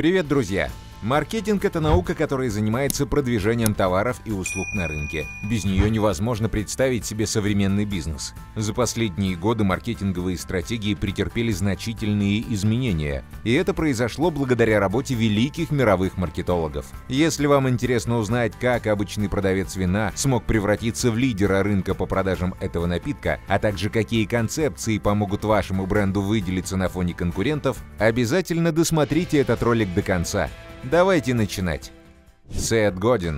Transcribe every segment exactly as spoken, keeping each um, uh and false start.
Привет, друзья! Маркетинг – это наука, которая занимается продвижением товаров и услуг на рынке. Без нее невозможно представить себе современный бизнес. За последние годы маркетинговые стратегии претерпели значительные изменения, и это произошло благодаря работе великих мировых маркетологов. Если вам интересно узнать, как обычный продавец вина смог превратиться в лидера рынка по продажам этого напитка, а также какие концепции помогут вашему бренду выделиться на фоне конкурентов, обязательно досмотрите этот ролик до конца. Давайте начинать. Сет Годин.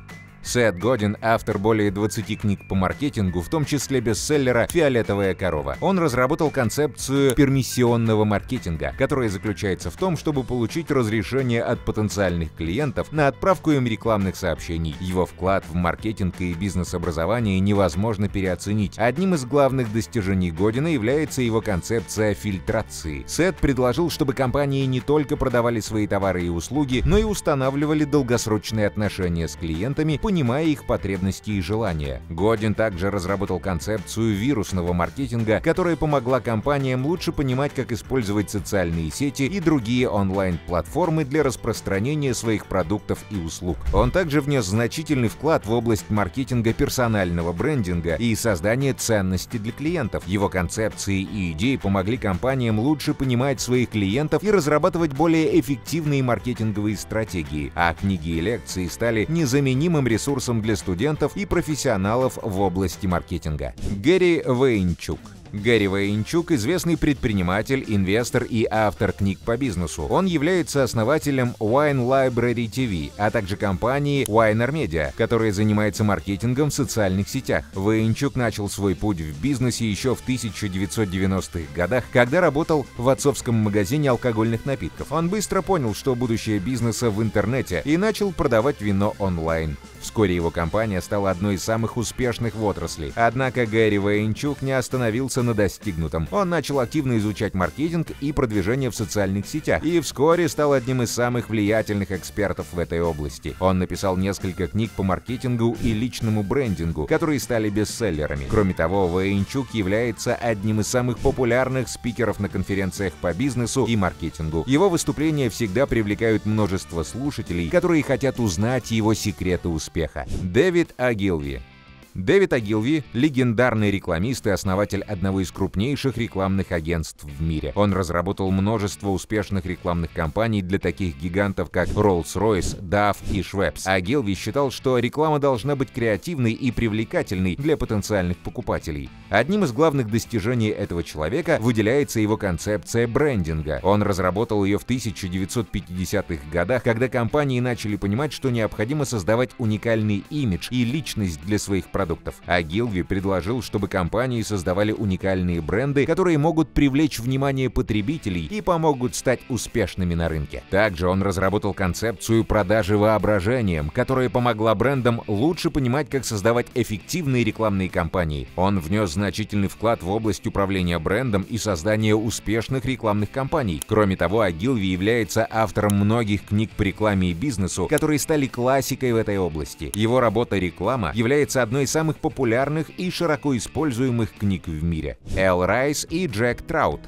Сет Годин – автор более двадцати книг по маркетингу, в том числе бестселлера «Фиолетовая корова». Он разработал концепцию пермиссионного маркетинга, которая заключается в том, чтобы получить разрешение от потенциальных клиентов на отправку им рекламных сообщений. Его вклад в маркетинг и бизнес-образование невозможно переоценить. Одним из главных достижений Година является его концепция фильтрации. Сет предложил, чтобы компании не только продавали свои товары и услуги, но и устанавливали долгосрочные отношения с клиентами, понимая их потребности и желания. Годин также разработал концепцию вирусного маркетинга, которая помогла компаниям лучше понимать, как использовать социальные сети и другие онлайн-платформы для распространения своих продуктов и услуг. Он также внес значительный вклад в область маркетинга персонального брендинга и создания ценности для клиентов. Его концепции и идеи помогли компаниям лучше понимать своих клиентов и разрабатывать более эффективные маркетинговые стратегии, а книги и лекции стали незаменимым ресурсом ресурсом для студентов и профессионалов в области маркетинга. Гэри Вейнчук. Гэри Вейнчук – известный предприниматель, инвестор и автор книг по бизнесу. Он является основателем Wine Library ти ви, а также компании WinerMedia, которая занимается маркетингом в социальных сетях. Вейнчук начал свой путь в бизнесе еще в тысяча девятьсот девяностых годах, когда работал в отцовском магазине алкогольных напитков. Он быстро понял, что будущее бизнеса в интернете, и начал продавать вино онлайн. Вскоре его компания стала одной из самых успешных в отрасли. Однако Гэри Вейнчук не остановился на достигнутом. Он начал активно изучать маркетинг и продвижение в социальных сетях, и вскоре стал одним из самых влиятельных экспертов в этой области. Он написал несколько книг по маркетингу и личному брендингу, которые стали бестселлерами. Кроме того, Вейнчук является одним из самых популярных спикеров на конференциях по бизнесу и маркетингу. Его выступления всегда привлекают множество слушателей, которые хотят узнать его секреты успеха. Дэвид Огилви. Дэвид Огилви – легендарный рекламист и основатель одного из крупнейших рекламных агентств в мире. Он разработал множество успешных рекламных кампаний для таких гигантов, как Rolls-Royce, Dove и Schweppes. Огилви считал, что реклама должна быть креативной и привлекательной для потенциальных покупателей. Одним из главных достижений этого человека выделяется его концепция брендинга. Он разработал ее в тысяча девятьсот пятидесятых годах, когда компании начали понимать, что необходимо создавать уникальный имидж и личность для своих продуктов. продуктов. Огилви предложил, чтобы компании создавали уникальные бренды, которые могут привлечь внимание потребителей и помогут стать успешными на рынке. Также он разработал концепцию продажи воображением, которая помогла брендам лучше понимать, как создавать эффективные рекламные кампании. Он внес значительный вклад в область управления брендом и создания успешных рекламных кампаний. Кроме того, Огилви является автором многих книг по рекламе и бизнесу, которые стали классикой в этой области. Его работа «Реклама» является одной из самых популярных и широко используемых книг в мире. Эл Райс и Джек Траут.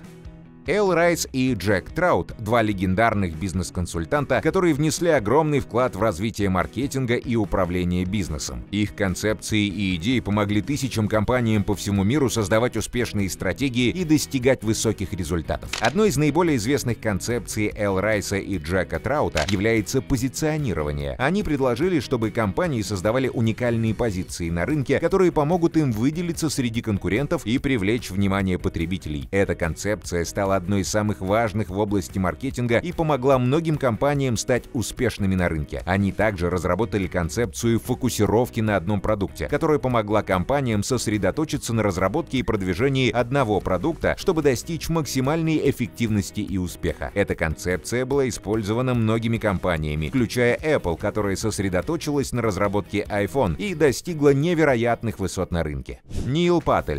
Эл Райс и Джек Траут – два легендарных бизнес-консультанта, которые внесли огромный вклад в развитие маркетинга и управления бизнесом. Их концепции и идеи помогли тысячам компаниям по всему миру создавать успешные стратегии и достигать высоких результатов. Одной из наиболее известных концепций Эл Райса и Джека Траута является позиционирование. Они предложили, чтобы компании создавали уникальные позиции на рынке, которые помогут им выделиться среди конкурентов и привлечь внимание потребителей. Эта концепция стала одной из самых важных в области маркетинга и помогла многим компаниям стать успешными на рынке. Они также разработали концепцию фокусировки на одном продукте, которая помогла компаниям сосредоточиться на разработке и продвижении одного продукта, чтобы достичь максимальной эффективности и успеха. Эта концепция была использована многими компаниями, включая Apple, которая сосредоточилась на разработке iPhone и достигла невероятных высот на рынке. Нил Паттель.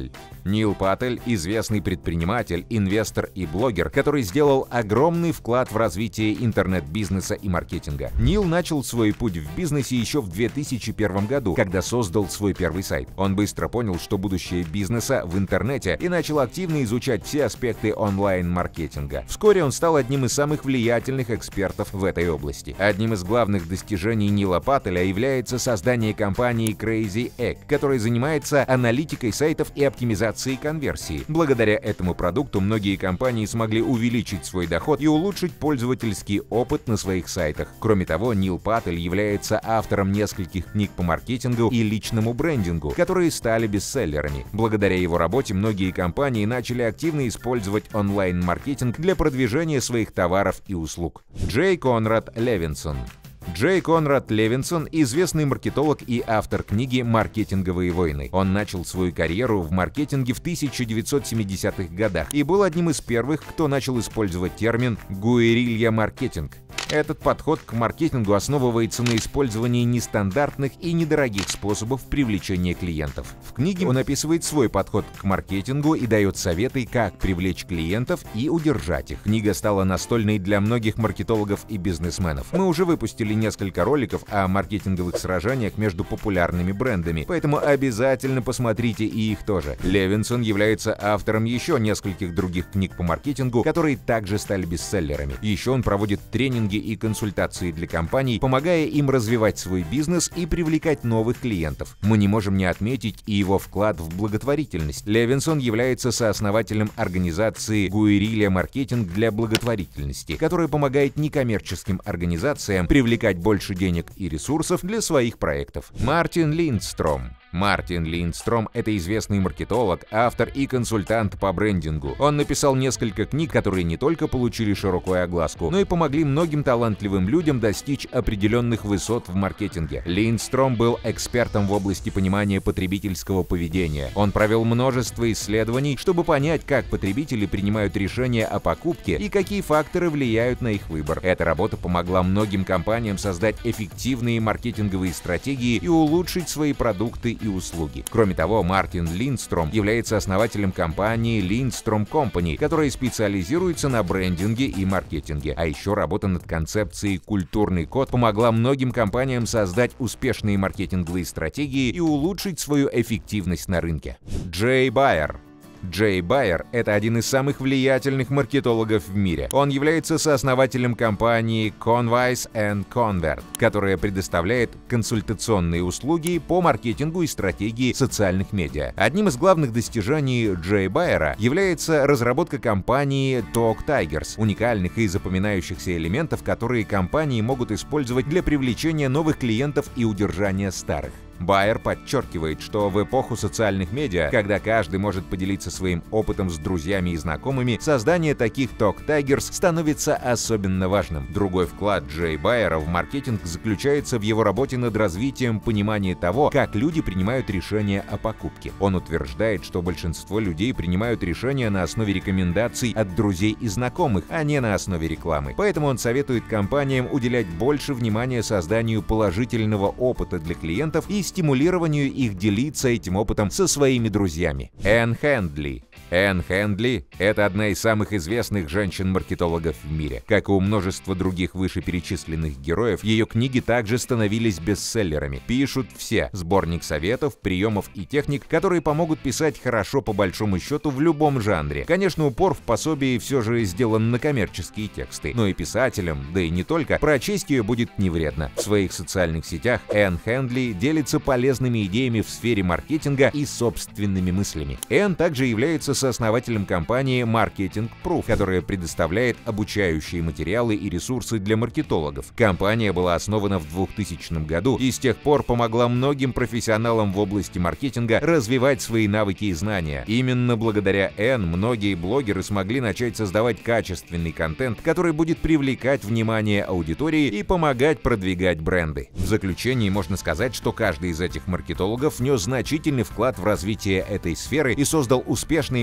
Нил Паттель – известный предприниматель, инвестор и блогер, который сделал огромный вклад в развитие интернет-бизнеса и маркетинга. Нил начал свой путь в бизнесе еще в две тысячи первом году, когда создал свой первый сайт. Он быстро понял, что будущее бизнеса в интернете, и начал активно изучать все аспекты онлайн-маркетинга. Вскоре он стал одним из самых влиятельных экспертов в этой области. Одним из главных достижений Нила Паттеля является создание компании Crazy Egg, которая занимается аналитикой сайтов и оптимизацией конверсии. Благодаря этому продукту многие компании смогли увеличить свой доход и улучшить пользовательский опыт на своих сайтах. Кроме того, Нил Паттель является автором нескольких книг по маркетингу и личному брендингу, которые стали бестселлерами. Благодаря его работе многие компании начали активно использовать онлайн-маркетинг для продвижения своих товаров и услуг. Джей Конрад Левинсон. Джей Конрад Левинсон – известный маркетолог и автор книги «Маркетинговые войны». Он начал свою карьеру в маркетинге в тысяча девятьсот семидесятых годах и был одним из первых, кто начал использовать термин «гуэрилья-маркетинг». Этот подход к маркетингу основывается на использовании нестандартных и недорогих способов привлечения клиентов. В книге он описывает свой подход к маркетингу и дает советы, как привлечь клиентов и удержать их. Книга стала настольной для многих маркетологов и бизнесменов. Мы уже выпустили несколько роликов о маркетинговых сражениях между популярными брендами, поэтому обязательно посмотрите и их тоже. Левинсон является автором еще нескольких других книг по маркетингу, которые также стали бестселлерами. Еще он проводит тренинги и консультации для компаний, помогая им развивать свой бизнес и привлекать новых клиентов. Мы не можем не отметить и его вклад в благотворительность. Левинсон является сооснователем организации «Гуэрилья Маркетинг для благотворительности», которая помогает некоммерческим организациям привлекать больше денег и ресурсов для своих проектов. Мартин Линдстром. Мартин Линдстром – это известный маркетолог, автор и консультант по брендингу. Он написал несколько книг, которые не только получили широкую огласку, но и помогли многим талантливым людям достичь определенных высот в маркетинге. Линдстром был экспертом в области понимания потребительского поведения. Он провел множество исследований, чтобы понять, как потребители принимают решения о покупке и какие факторы влияют на их выбор. Эта работа помогла многим компаниям создать эффективные маркетинговые стратегии и улучшить свои продукты и услуги. Кроме того, Мартин Линдстром является основателем компании Lindstrom Company, которая специализируется на брендинге и маркетинге. А еще работа над концепцией «Культурный код» помогла многим компаниям создать успешные маркетинговые стратегии и улучшить свою эффективность на рынке. Джей Байер. Джей Байер – это один из самых влиятельных маркетологов в мире. Он является сооснователем компании Convise энд Convert, которая предоставляет консультационные услуги по маркетингу и стратегии социальных медиа. Одним из главных достижений Джей Байера является разработка компании Talk Tigers, уникальных и запоминающихся элементов, которые компании могут использовать для привлечения новых клиентов и удержания старых. Байер подчеркивает, что в эпоху социальных медиа, когда каждый может поделиться своим опытом с друзьями и знакомыми, создание таких Talk Tigers становится особенно важным. Другой вклад Джей Байера в маркетинг заключается в его работе над развитием понимания того, как люди принимают решения о покупке. Он утверждает, что большинство людей принимают решения на основе рекомендаций от друзей и знакомых, а не на основе рекламы. Поэтому он советует компаниям уделять больше внимания созданию положительного опыта для клиентов и стимулированию их делиться этим опытом со своими друзьями. Энн Хэндли. Энн Хэндли – это одна из самых известных женщин-маркетологов в мире. Как и у множества других вышеперечисленных героев, ее книги также становились бестселлерами. Пишут все. Сборник советов, приемов и техник, которые помогут писать хорошо по большому счету в любом жанре. Конечно, упор в пособии все же сделан на коммерческие тексты, но и писателям, да и не только, прочесть ее будет не вредно. В своих социальных сетях Энн Хэндли делится полезными идеями в сфере маркетинга и собственными мыслями. Энн также является сооснователем компании Marketing Proof, которая предоставляет обучающие материалы и ресурсы для маркетологов. Компания была основана в двухтысячном году и с тех пор помогла многим профессионалам в области маркетинга развивать свои навыки и знания. Именно благодаря Энн многие блогеры смогли начать создавать качественный контент, который будет привлекать внимание аудитории и помогать продвигать бренды. В заключении можно сказать, что каждый из этих маркетологов внес значительный вклад в развитие этой сферы и создал успешные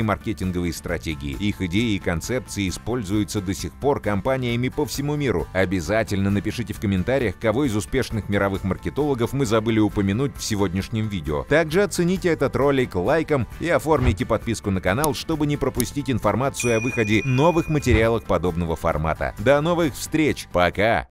успешные маркетинговые стратегии. Их идеи и концепции используются до сих пор компаниями по всему миру. Обязательно напишите в комментариях, кого из успешных мировых маркетологов мы забыли упомянуть в сегодняшнем видео. Также оцените этот ролик лайком и оформите подписку на канал, чтобы не пропустить информацию о выходе новых материалов подобного формата. До новых встреч! Пока!